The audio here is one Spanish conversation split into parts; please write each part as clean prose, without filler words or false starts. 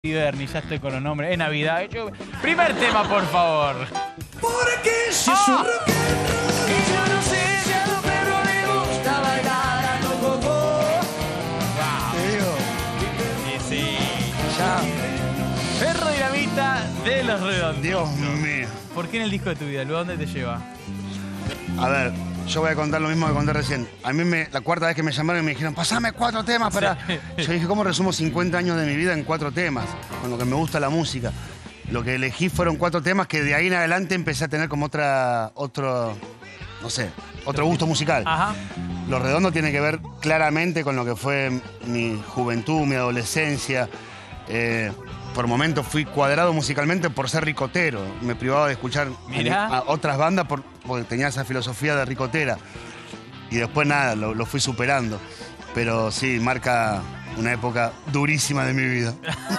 Bernie, ya estoy con los nombres. Es Navidad. Primer tema, por favor. Porque si es un rockero y yo no sé si a los perros les gusta bailar a los bobos. te digo, Y sí. ya, Perro Dinamita de Los Redondos. Dios mío. ¿Por qué en el disco de tu vida? ¿Luego dónde te lleva? A ver, yo voy a contar lo mismo que conté recién. A mí la cuarta vez que me llamaron y me dijeron, pasame 4 temas para... Sí. Yo dije, ¿cómo resumo 50 años de mi vida en 4 temas? Con lo que me gusta la música. Lo que elegí fueron 4 temas que de ahí en adelante empecé a tener como otro gusto musical. Ajá. Los Redondos tiene que ver claramente con lo que fue mi juventud, mi adolescencia. Por momentos fui cuadrado musicalmente por ser ricotero. Me privaba de escuchar a otras bandas porque tenía esa filosofía de ricotera. Y después nada, lo fui superando. Pero sí, marca una época durísima de mi vida.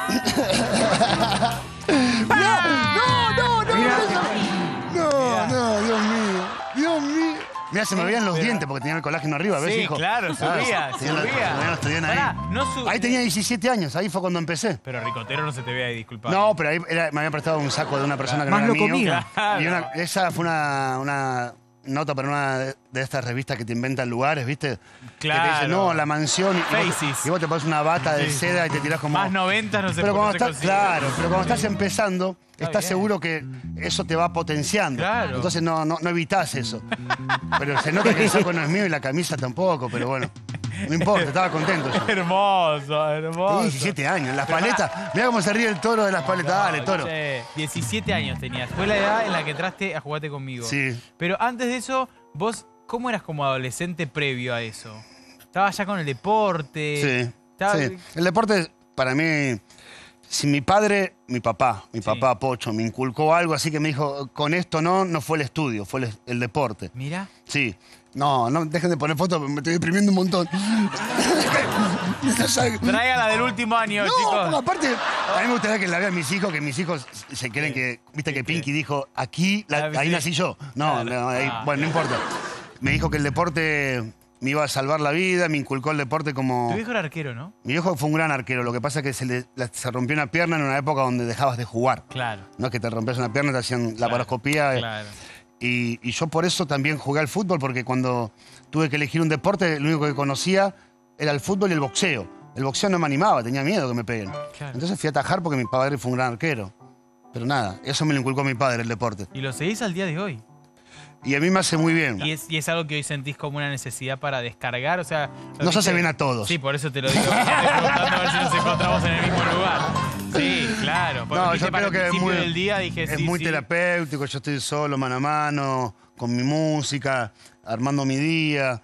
No, Dios mío. Dios mío. Mira, se me veían los dientes porque tenía el colágeno arriba, ¿ves, Sí, hijo? claro, subía. Se me veían los dientes Pará, ahí. Ahí tenía 17 años, ahí fue cuando empecé. Pero ricotero no se te ve ahí, disculpa. No, pero ahí me había prestado un saco de una persona que Más no lo era mío. comía. Y esa fue una nota para una de estas revistas que te inventan lugares, ¿viste? Claro. Que te dicen, no, la mansión. Faces. Y vos te pones una bata de seda y te tirás como... Más 90 no se Pero cuando puede. estás, claro, pero cuando estás empezando, estás bien. seguro que eso te va potenciando. Claro. Entonces no evitás eso. Pero se nota que el saco no es mío y la camisa tampoco, pero bueno. No importa, estaba contento yo. Hermoso, hermoso. Tenía 17 años, las paletas. Mirá cómo se ríe el toro de las paletas. Dale, toro. Che, 17 años tenías. Fue la edad en la que entraste a jugarte conmigo. Sí. Pero antes de eso, vos, ¿cómo eras como adolescente previo a eso? ¿Estabas ya con el deporte? Sí. Estaba- Sí. El deporte, para mí, si mi padre, mi papá Pocho, me inculcó algo así que me dijo, con esto no fue el estudio, fue el deporte. Mira. Sí. No, dejen de poner fotos, me estoy deprimiendo un montón. Tráigala del último año, No, chicos. porque aparte, a mí me gustaría que la vean mis hijos, que mis hijos se creen que, viste que Pinky dijo, aquí, ahí sí. nací yo. No, Claro. ahí, bueno, no importa. Me dijo que el deporte me iba a salvar la vida, me inculcó el deporte como... Tu viejo era arquero, ¿no? Mi viejo fue un gran arquero, lo que pasa es que se rompió una pierna en una época donde dejabas de jugar. Claro. No es que te rompías una pierna, te hacían la paroscopía. Claro. Y yo por eso también jugué al fútbol, porque cuando tuve que elegir un deporte, lo único que conocía era el fútbol y el boxeo. El boxeo no me animaba, tenía miedo que me peguen. Claro. Entonces fui a atajar porque mi padre fue un gran arquero. Pero nada, eso me lo inculcó mi padre, el deporte. Y lo seguís al día de hoy. Y a mí me hace muy bien. Y es algo que hoy sentís como una necesidad para descargar, o sea... ¿lo Nos hace viste? bien a todos. Sí, por eso te lo digo. Estoy preguntando a ver si nos encontramos en el mismo lugar. Sí, claro. Porque No, viste, yo para creo el que es principio muy, del día dije, es sí, muy sí. terapéutico, yo estoy solo, mano a mano, con mi música, armando mi día,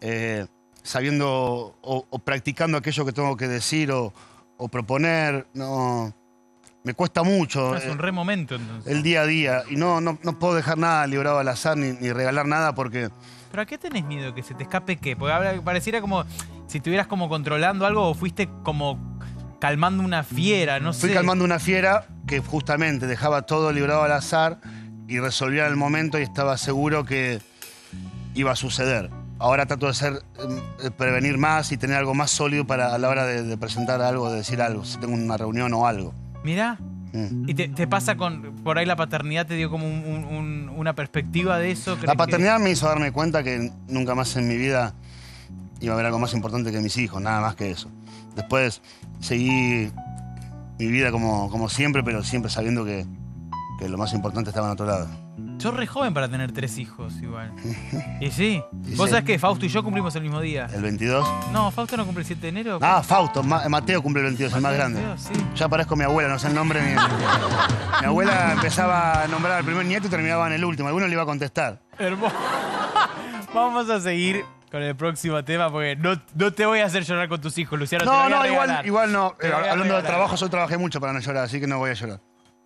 sabiendo o practicando aquello que tengo que decir o proponer. No, me cuesta mucho Es un re momento, entonces. el día a día y no puedo dejar nada librado al azar ni regalar nada porque... ¿Pero a qué tenés miedo? ¿Que se te escape qué? Porque pareciera como si estuvieras como controlando algo o fuiste como calmando una fiera, no sé. Fui calmando una fiera que justamente dejaba todo librado al azar y resolvía en el momento y estaba seguro que iba a suceder. Ahora trato de prevenir más y tener algo más sólido para a la hora de presentar algo, de decir algo, si tengo una reunión o algo. Mirá. Mm. ¿Y te pasa por ahí la paternidad te dio como una perspectiva de eso? ¿Crees La paternidad me hizo darme cuenta que nunca más en mi vida iba a haber algo más importante que mis hijos, nada más que eso. Después seguí mi vida como siempre, pero siempre sabiendo que lo más importante estaba en otro lado. Sos re joven para tener 3 hijos igual. ¿Y sí? ¿Vos sí. sabés que Fausto y yo cumplimos el mismo día? El 22. No, Fausto no cumple el 7 de enero. Ah, Fausto, Mateo cumple el 22, el más grande. Sí. Ya parezco mi abuela, no sé el nombre ni... Mi abuela empezaba a nombrar al primer nieto y terminaba en el último. Alguno le iba a contestar. Hermoso. Vamos a seguir con el próximo tema porque no te voy a hacer llorar con tus hijos, Luciano. te lo voy a regalar. igual no. Te lo voy a Hablando de regalar. trabajo, yo trabajé mucho para no llorar, así que no voy a llorar.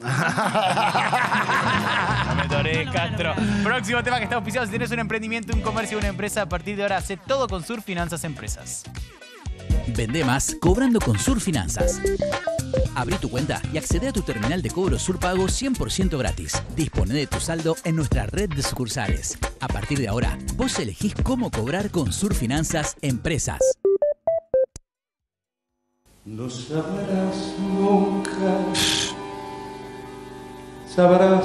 No me torees, Castro. Próximo tema que está auspiciado. Si tienes un emprendimiento, un comercio, una empresa, a partir de ahora hace todo con Sur Finanzas Empresas. Vende más cobrando con Sur Finanzas. Abrí tu cuenta y accede a tu terminal de cobro Sur Pago 100% gratis. Dispone de tu saldo en nuestra red de sucursales. A partir de ahora, vos elegís cómo cobrar con Sur Finanzas Empresas. No sabrás nunca. Sabrás.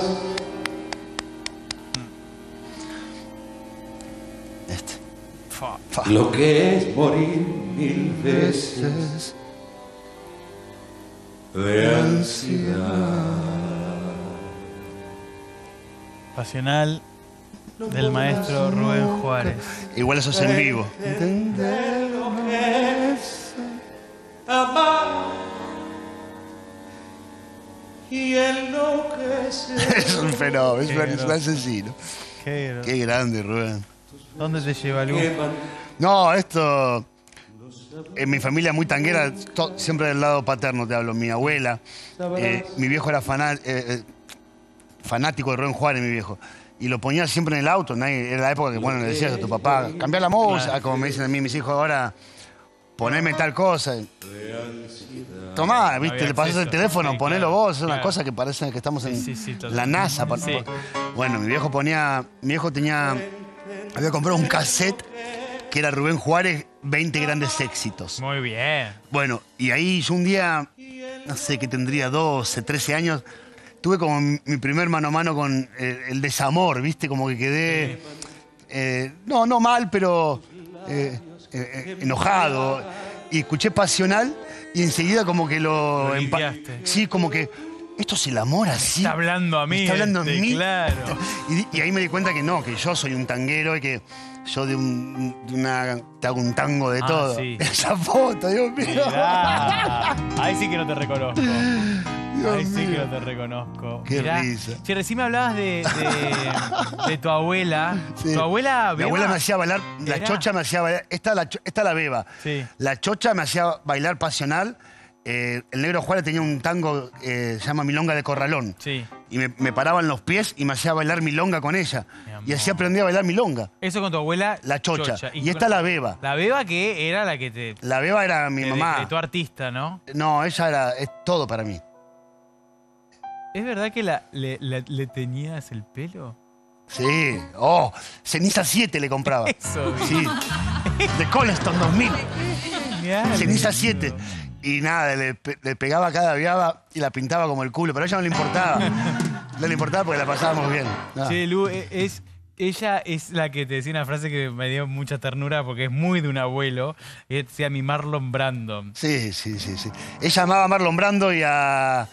Lo que es morir 1000 veces de ansiedad. Pasional del maestro Rubén Juárez. Igual eso es en vivo. Entender lo que es amar y enloquecer. Es un fenómeno, es un asesino. Qué grande, Rubén. ¿Dónde te lleva, Lu? No, esto... En mi familia muy tanguera, siempre del lado paterno te hablo. Mi abuela, mi viejo era fanático de Rubén Juárez, mi viejo. Y lo ponía siempre en el auto. Era la época que, bueno, le decías a tu papá, cambiar la música, claro, como me dicen a mí mis hijos ahora, poneme tal cosa. Tomá, viste, le pasas el teléfono, sí, ponelo claro, vos. Es una cosa que parece que estamos en la NASA. Sí. Bueno, mi viejo había comprado un cassette que era Rubén Juárez, 20 grandes éxitos. Muy bien. Bueno, y ahí yo un día, no sé, que tendría 12, 13 años, tuve como mi primer mano a mano con el desamor, ¿viste? Como que quedé, no mal, pero enojado. Y escuché Pasional y enseguida como que lo limpiaste. Sí, como que esto es el amor así. Está hablando a mí. Está hablando a mí. Claro. Y ahí me di cuenta que no, que yo soy un tanguero y que yo te hago un tango de todo. Sí. Esa foto, Dios mío. Mirá. Ahí sí que no te reconozco. Dios sí mío. que no te reconozco. Qué risa. Che, recién me hablabas de tu abuela. Sí. ¿Tu abuela Beba? Mi abuela me hacía bailar, la chocha me hacía bailar. Esta es la Beba. Sí. La chocha me hacía bailar Pasional. El Negro Juárez tenía un tango, se llama Milonga de Corralón. Sí. Y me paraba en los pies y me hacía bailar milonga con ella. Y así aprendí a bailar milonga. Eso con tu abuela. La chocha. Y esta la Beba. La Beba que era la que te... La Beba era mi mamá. Tu artista, ¿no? No, ella es todo para mí. ¿Es verdad que le teñías el pelo? Sí. Ceniza 7 le compraba. Eso. Sí. De Colston 2000. Genial. Ceniza 7. Y nada, le pegaba cada viaba y la pintaba como el culo, pero a ella no le importaba. No le importaba porque la pasábamos bien. No. Che, Lu, ella es la que te decía una frase que me dio mucha ternura porque es muy de un abuelo. Y decía mi Marlon Brando. Sí. Ella amaba a Marlon Brando y a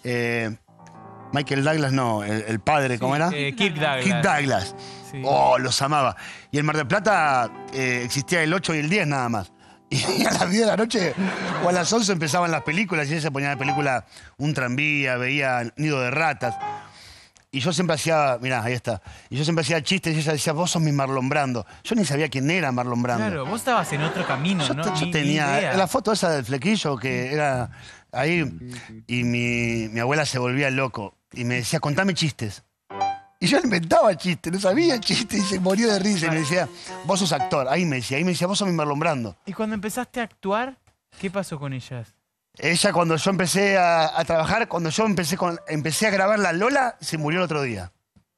Michael Douglas, no, el padre, ¿cómo era? Kirk Douglas. Kirk Douglas. Sí. Los amaba. Y en Mar del Plata existía el 8 y el 10 nada más. Y a las 10 de la noche o a las 11 empezaban las películas y ella se ponía la película Un tranvía, veía Nido de ratas. Y yo siempre hacía, mirá, ahí está. Y yo siempre hacía chistes y ella decía, vos sos mi Marlon Brando. Yo ni sabía quién era Marlon Brando. Claro, vos estabas en otro camino, ¿no? Yo tenía la foto esa del flequillo que era ahí. Y mi abuela se volvía loco y me decía, contame chistes. Y yo inventaba chistes, no sabía chistes y se moría de risa. Y me decía, vos sos actor. Ahí me decía, vos sos mi Marlon Brando. ¿Y cuando empezaste a actuar, qué pasó con ellas? Ella, cuando yo empecé a trabajar, cuando yo empecé a grabar La Lola, se murió el otro día.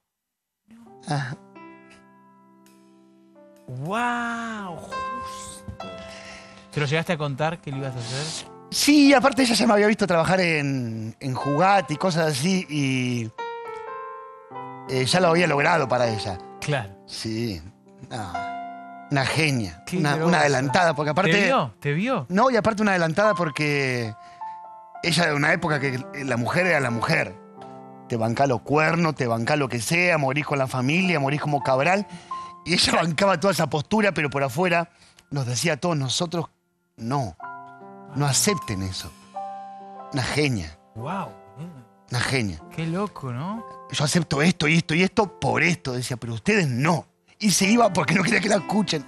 ¡Wow! ¿Te lo llegaste a contar qué le ibas a hacer? Sí, aparte ella ya me había visto trabajar en Jugat y cosas así y... ya lo había logrado para ella. Claro. Sí. No, una genia. Una adelantada, porque aparte... ¿Te vio? No, y aparte una adelantada porque ella de una época que la mujer era la mujer. Te bancá los cuernos, te bancá lo que sea, morís con la familia, morís como Cabral. Y ella bancaba toda esa postura, pero por afuera nos decía a todos nosotros, no acepten eso. Una genia. ¡Wow! Una genia. Qué loco, ¿no? Yo acepto esto y esto y esto por esto, decía, pero ustedes no. Y se iba porque no quería que la escuchen.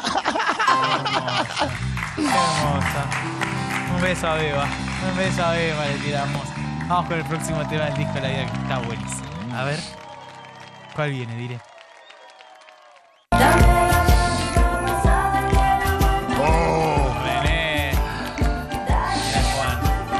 Hermosa. Un beso a Beba. Un beso a Beba le tiramos. Vamos con el próximo tema del disco de La Vida, que está buenísimo. A ver. ¿Cuál viene? Diré. René. Mira, Juan.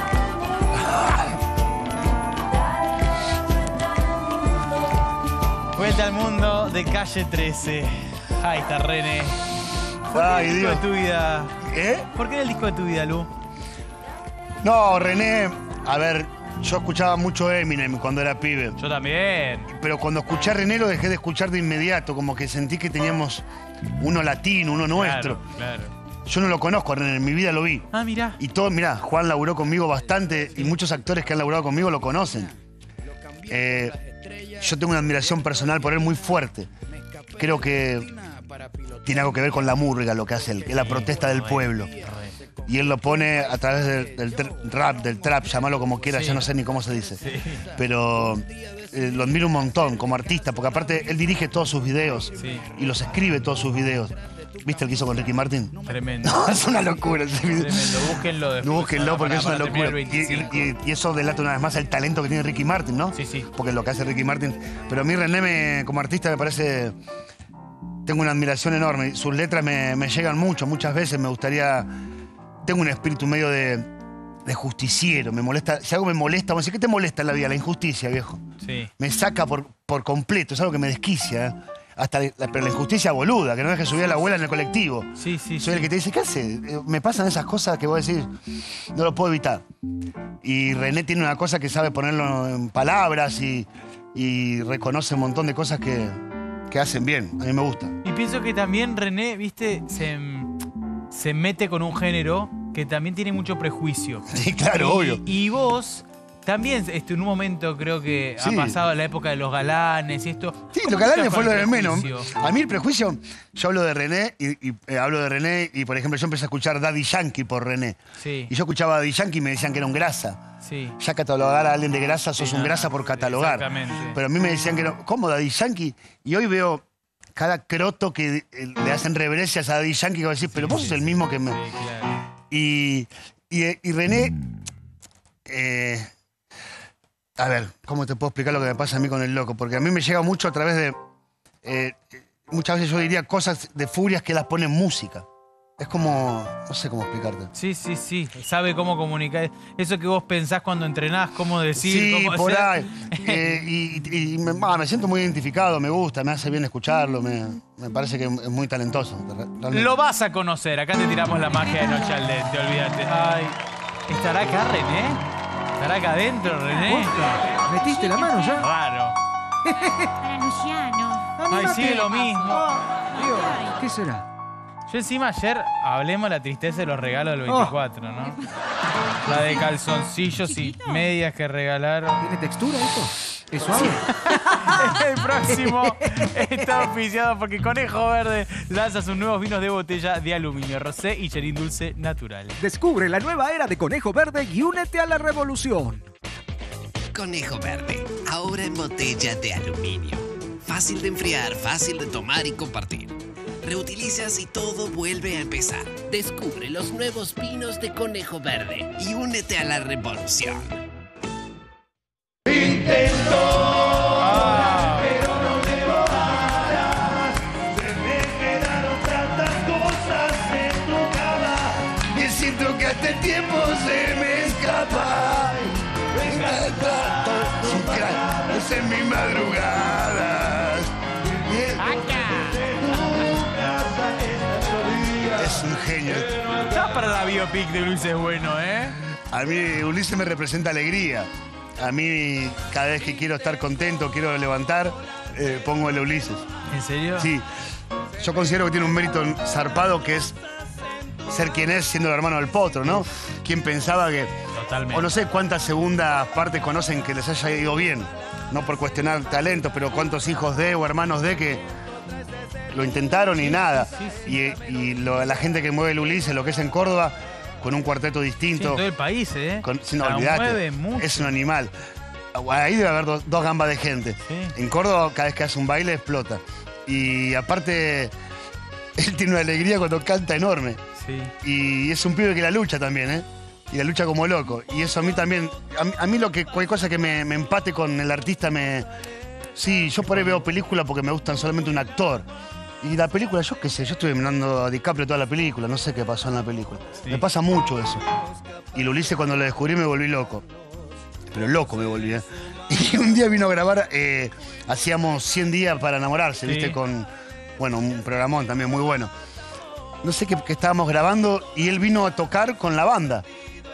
Vuelta al mundo de Calle 13. Ahí está René. ¿Por qué el disco de tu vida? ¿Eh? ¿Por qué era el disco de tu vida, Lu? No, René, a ver, yo escuchaba mucho Eminem cuando era pibe. Yo también. Pero cuando escuché a René lo dejé de escuchar de inmediato, como que sentí que teníamos uno latino, uno nuestro. Claro. Yo no lo conozco a René, en mi vida lo vi. Ah, mirá. Y todo, mirá, Juan laburó conmigo bastante y muchos actores que han laburado conmigo lo conocen. Yo tengo una admiración personal por él muy fuerte. Creo que tiene algo que ver con la murga, lo que hace él, que es la protesta del pueblo. Y él lo pone a través del rap, del trap, llamarlo como quiera, Sí. ya no sé ni cómo se dice. Sí. Pero lo admiro un montón como artista, porque aparte él dirige todos sus videos Sí. y los escribe todos sus videos. ¿Viste el que hizo con Ricky Martin? Tremendo. No, es una locura ese video. Tremendo. Búsquenlo después. Búsquenlo porque es una Para terminar locura. el 25. Y eso delata una vez más el talento que tiene Ricky Martin, ¿no? Sí, sí. Porque es lo que hace Ricky Martin. Pero a mí René como artista me parece... Tengo una admiración enorme. Sus letras me llegan mucho, muchas veces me gustaría... Tengo un espíritu medio de justiciero. Me molesta... Si algo me molesta, vamos a decir, ¿qué te molesta en la vida? La injusticia, viejo. Sí. Me saca por completo. Es algo que me desquicia, ¿eh? Pero la injusticia boluda, que no deje subir a la abuela en el colectivo. Sí, sí, Soy el sí. que te dice, ¿qué hace? Me pasan esas cosas que vos decís, no lo puedo evitar. Y René tiene una cosa que sabe ponerlo en palabras y reconoce un montón de cosas que hacen bien. A mí me gusta. Y pienso que también René, viste, se mete con un género que también tiene mucho prejuicio. Sí, claro, obvio. Y vos también, en un momento creo que Sí. ha pasado la época de los galanes y esto. Sí, ¿Cómo lo que luchás fue con lo el de menos. prejuicio? A mí el prejuicio, yo hablo de René hablo de René y, por ejemplo, yo empecé a escuchar Daddy Yankee por René. Sí, Y yo escuchaba a Daddy Yankee y me decían que era un grasa. sí. Ya catalogar a alguien de grasa, sos Sí, un no, grasa por catalogar. exactamente. Pero a mí me decían que no. ¿Cómo Daddy Yankee? Y hoy veo cada croto que le hacen reverencias a Daddy Yankee que va a decir, pero vos sos el mismo que me... Sí, claro. Y René... a ver, ¿cómo te puedo explicar lo que me pasa a mí con el loco? Porque a mí me llega mucho a través de... muchas veces yo diría cosas de furias que las pone en música. Es como... No sé cómo explicarte. Sí, sí, sí. Sabe cómo comunicar. Eso que vos pensás cuando entrenás, cómo decir, Sí, cómo por hacer. ahí. Y me siento muy identificado, me gusta, me hace bien escucharlo, me parece que es muy talentoso. Realmente. Lo vas a conocer. Acá te tiramos la magia de Noche al Dente, olvídate. Ay, ¿estará acá René? ¿Estará acá adentro, René? ¿Metiste la mano ya? Raro. Para Luciano. Ay, sigue lo mismo. Dios, ¿qué será? Yo encima ayer hablemos de la tristeza de los regalos del 24, ¿no? La de calzoncillos y medias que regalaron. ¿Tiene textura esto? ¿Es suave? El próximo está oficiado porque Conejo Verde lanza sus nuevos vinos de botella de aluminio, rosé y cherín dulce natural. Descubre la nueva era de Conejo Verde y únete a la revolución. Conejo Verde, ahora en botella de aluminio. Fácil de enfriar, fácil de tomar y compartir. Reutilizas y todo vuelve a empezar. Descubre los nuevos vinos de Conejo Verde y únete a la revolución. Y siento que este tiempo se me escapa. Es en mis madrugadas. Es un genio. Ya para la biopic de Luis es bueno, ¿eh? A mí Ulises me representa alegría. A mí cada vez que quiero estar contento, quiero levantar, pongo el Ulises. ¿En serio? Sí, yo considero que tiene un mérito zarpado que es ser quien es siendo el hermano del Potro, ¿no? ¿Quién pensaba que... Totalmente. O no sé cuántas segundas partes conocen que les haya ido bien, no por cuestionar talentos, pero cuántos hijos de o hermanos de que lo intentaron y nada. La gente que mueve el Ulises, lo que es en Córdoba, con un cuarteto Sí, distinto. en todo el país, ¿eh? Sí, no, La olvidate. mueve mucho. Es un animal. Ahí debe haber dos gambas de gente. Sí. En Córdoba, cada vez que hace un baile, explota. Y aparte, él tiene una alegría cuando canta enorme. Sí. Y es un pibe que la lucha también, ¿eh? Y la lucha como loco. Y eso a mí también... A mí cualquier cosa que me empate con el artista me... Sí, yo por ahí veo películas porque me gustan solamente un actor. Y la película, yo qué sé, yo estuve mirando a DiCaprio toda la película, no sé qué pasó en la película. Sí. Me pasa mucho eso. Y lo Ulises cuando lo descubrí me volví loco. Pero loco me volví, ¿eh? Y un día vino a grabar, hacíamos 100 días para enamorarse, Sí. ¿viste? Con, bueno, un programón también muy bueno. No sé qué estábamos grabando y él vino a tocar con la banda.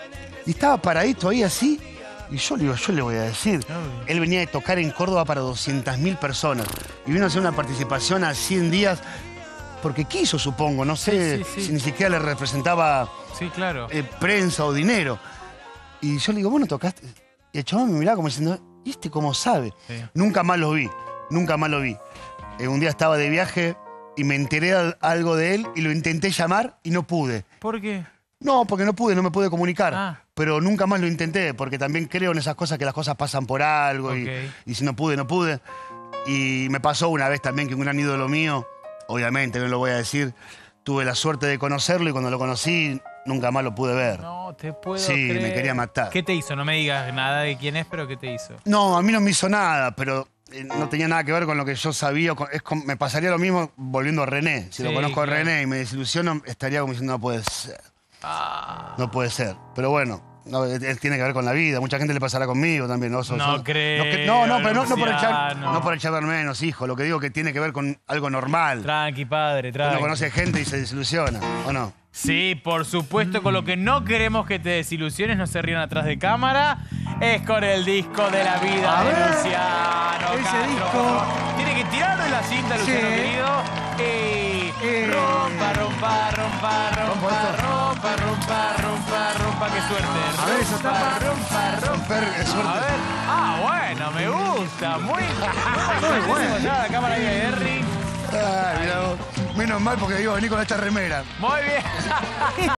Y estaba paradito ahí así. Y yo le digo, yo le voy a decir. Él venía de tocar en Córdoba para 200.000 personas. Y vino a hacer una participación a 100 días. Porque quiso, supongo. No sé si ni siquiera le representaba claro. Prensa o dinero. Y yo le digo, ¿vos no tocaste? Y el chabón me miraba como diciendo, ¿y este cómo sabe? Sí. Nunca más lo vi. Nunca más lo vi. Un día estaba de viaje y me enteré algo de él y lo intenté llamar y no pude. ¿Por qué? No, porque no me pude comunicar. Pero nunca más lo intenté, porque también creo en esas cosas que las cosas pasan por algo y si no pude, no pude. Y me pasó una vez también que un gran ídolo mío, obviamente no lo voy a decir, tuve la suerte de conocerlo y cuando lo conocí nunca más lo pude ver. No te puedo creer. Sí, me quería matar. ¿Qué te hizo? No me digas nada de quién es, pero ¿qué te hizo? No, a mí no me hizo nada, pero no tenía nada que ver con lo que yo sabía. Me pasaría lo mismo volviendo a René. Si lo conozco a René y me desilusiono, estaría como diciendo, no puede ser. No puede ser. Pero bueno, él tiene que ver con la vida. Mucha gente le pasará conmigo también. No creo. No por echar menos, hijo. Lo que digo que tiene que ver con algo normal. Tranqui, padre, tranqui. Uno conoce gente y se desilusiona, ¿o no? Sí, por supuesto, con lo que no queremos que te desilusiones, no se rían atrás de cámara, es con el disco de la vida de Luciano ese Castro. disco. Tiene que tirarle la cinta, Luciano querido. Rompa, rompa, rompa, rompa, rompa, rompa, rompa, rompa, qué suerte. A ver, esa tapa. Romper, qué suerte. A ver, bueno, me gusta, muy bueno. Ya la cámara ahí de Henry. Ay, mira vos. Menos mal porque iba a venir con esta remera. Muy bien.